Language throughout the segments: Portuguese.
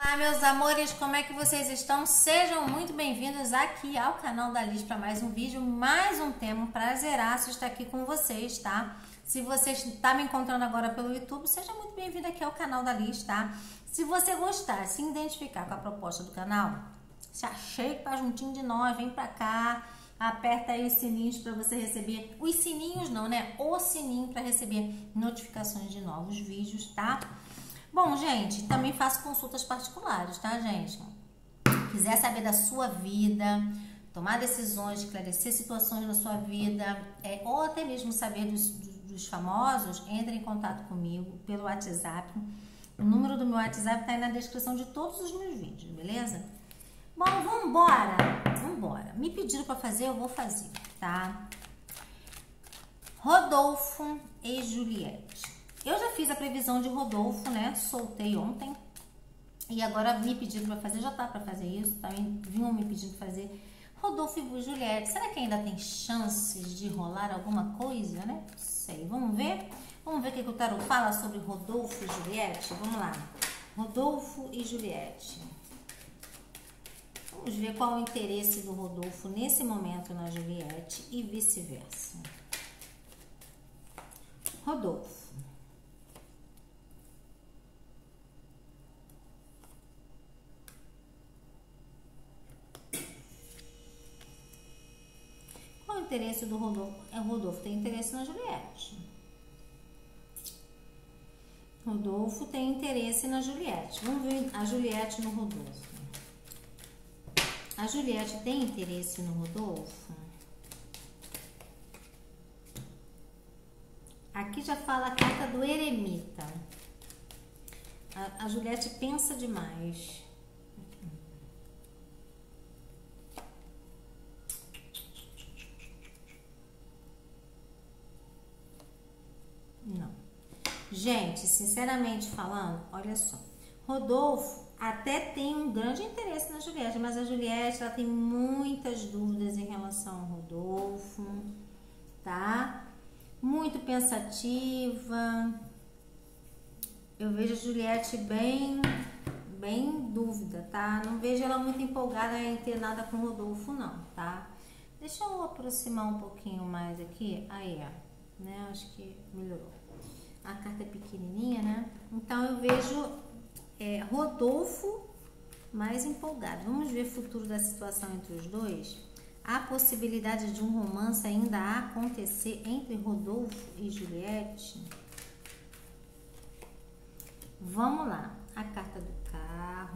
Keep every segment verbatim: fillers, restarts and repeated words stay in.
Olá, meus amores, como é que vocês estão? Sejam muito bem-vindos aqui ao canal da Liz para mais um vídeo, mais um tema. Um prazeraço estar aqui com vocês, tá? Se você está me encontrando agora pelo YouTube, seja muito bem-vindo aqui ao canal da Liz, tá? Se você gostar, se identificar com a proposta do canal, se achei que tá juntinho de nós, vem pra cá, aperta aí os sininhos para você receber, os sininhos não, né? O sininho para receber notificações de novos vídeos, tá? Bom, gente, também faço consultas particulares, tá, gente? Quiser saber da sua vida, tomar decisões, esclarecer situações da sua vida, é, ou até mesmo saber dos, dos famosos, entre em contato comigo pelo WhatsApp. O número do meu WhatsApp tá aí na descrição de todos os meus vídeos, beleza? Bom, vambora! Vambora. Me pediram pra fazer, eu vou fazer, tá? Rodolfo e Juliette. Eu já fiz a previsão de Rodolfo, né? Soltei ontem. E agora me pediram pra fazer, já tá pra fazer isso. Também vinham me pedindo pra fazer Rodolfo e Juliette. Será que ainda tem chances de rolar alguma coisa, né? Não sei. Vamos ver? Vamos ver o que o tarot fala sobre Rodolfo e Juliette? Vamos lá. Rodolfo e Juliette. Vamos ver qual é o interesse do Rodolfo nesse momento na Juliette e vice-versa. Rodolfo. Qual é o interesse do Rodolfo? É, o Rodolfo tem interesse na Juliette. Rodolfo tem interesse na Juliette. Vamos ver a Juliette no Rodolfo. A Juliette tem interesse no Rodolfo? Aqui já fala a carta do eremita. A, a Juliette pensa demais. Não. Gente, sinceramente falando, olha só. Rodolfo até tem um grande interesse na Juliette, mas a Juliette, ela tem muitas dúvidas em relação ao Rodolfo, tá? Muito pensativa. Eu vejo a Juliette bem, bem dúvida, tá? Não vejo ela muito empolgada em ter nada com o Rodolfo, não, tá? Deixa eu aproximar um pouquinho mais aqui. Aí, ó, né? Acho que melhorou. A carta é pequenininha, né? Então, eu vejo... É, Rodolfo mais empolgado. Vamos ver o futuro da situação entre os dois. Há possibilidade de um romance ainda acontecer entre Rodolfo e Juliette? Vamos lá. A carta do carro.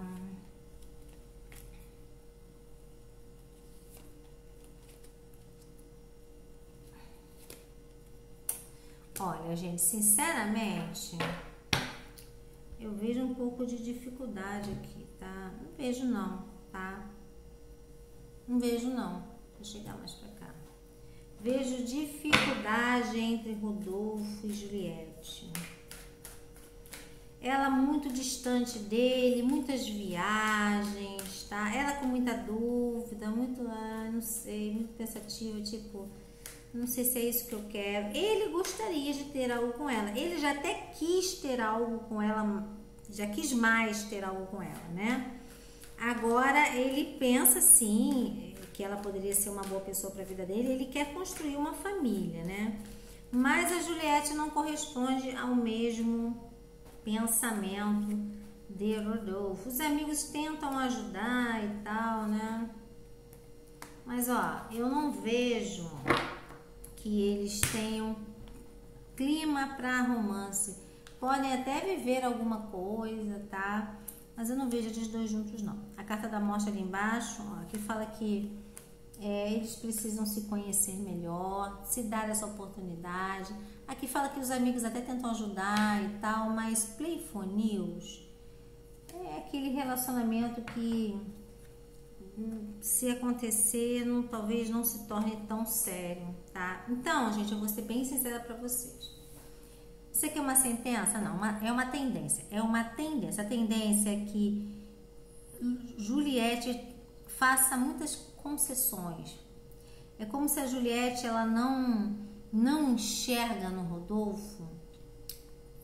Olha, gente, sinceramente... Eu vejo um pouco de dificuldade aqui, tá? Não vejo não, tá? Não vejo não. Vou chegar mais pra cá. Vejo dificuldade entre Rodolfo e Juliette. Ela muito distante dele, muitas viagens, tá? Ela com muita dúvida, muito, ah, não sei, muito pensativa, tipo... Não sei se é isso que eu quero. Ele gostaria de ter algo com ela. Ele já até quis ter algo com ela. Já quis mais ter algo com ela, né? Agora ele pensa sim que ela poderia ser uma boa pessoa para a vida dele. Ele quer construir uma família, né? Mas a Juliette não corresponde ao mesmo pensamento de Rodolfo. Os amigos tentam ajudar e tal, né? Mas ó, eu não vejo que eles tenham clima para romance. Podem até viver alguma coisa, tá? Mas eu não vejo eles dois juntos, não. A carta da morte ali embaixo, ó, aqui fala que é, eles precisam se conhecer melhor, se dar essa oportunidade. Aqui fala que os amigos até tentam ajudar e tal, mas Playful News é aquele relacionamento que... se acontecer, não, talvez não se torne tão sério, tá? Então, gente, eu vou ser bem sincera pra vocês. Isso aqui é uma sentença? Não, uma, é uma tendência. É uma tendência. A tendência é que Juliette faça muitas concessões. É como se a Juliette, ela não, não enxerga no Rodolfo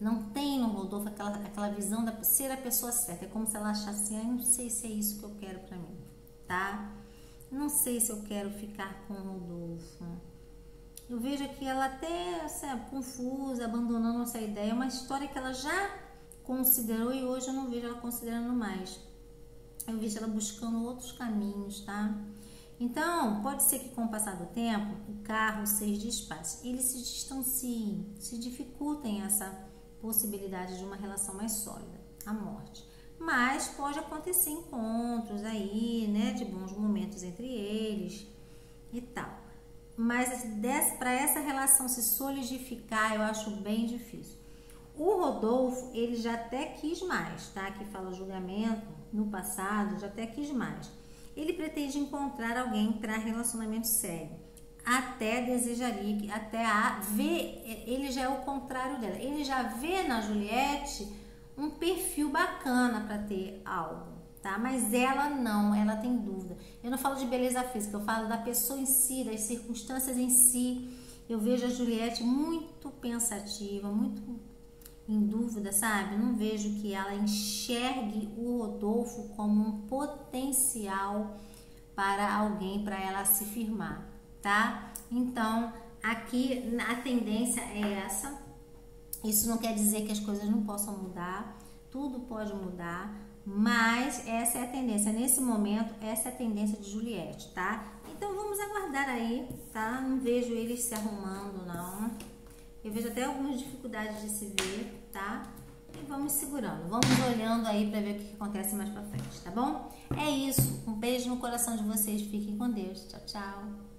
não tem no Rodolfo aquela, aquela visão de ser a pessoa certa. É como se ela achasse, ah, não sei se é isso que eu quero pra mim, tá? Não sei se eu quero ficar com o Rodolfo. Eu vejo aqui ela até, sabe, confusa, abandonando essa ideia. É uma história que ela já considerou e hoje eu não vejo ela considerando mais. Eu vejo ela buscando outros caminhos, tá? Então, pode ser que com o passar do tempo, o carro, o seis de espadas, eles se distanciem, se dificultem essa possibilidade de uma relação mais sólida, a morte. Mas pode acontecer encontros aí, né, de bons momentos entre eles e tal. Mas para essa relação se solidificar, eu acho bem difícil. O Rodolfo, ele já até quis mais, tá? Que fala julgamento no passado, já até quis mais. Ele pretende encontrar alguém para relacionamento sério. Até desejaria, até a ver, ele já é o contrário dela. Ele já vê na Juliette um perfil bacana para ter algo, tá? Mas ela não, ela tem dúvida. Eu não falo de beleza física, eu falo da pessoa em si, das circunstâncias em si. Eu vejo a Juliette muito pensativa, muito em dúvida, sabe? Não vejo que ela enxergue o Rodolfo como um potencial para alguém, para ela se firmar, tá? Então, aqui a tendência é essa. Isso não quer dizer que as coisas não possam mudar, tudo pode mudar, mas essa é a tendência. Nesse momento, essa é a tendência de Juliette, tá? Então, vamos aguardar aí, tá? Não vejo eles se arrumando, não. Eu vejo até algumas dificuldades de se ver, tá? E vamos segurando, vamos olhando aí pra ver o que acontece mais pra frente, tá bom? É isso, um beijo no coração de vocês, fiquem com Deus, tchau, tchau.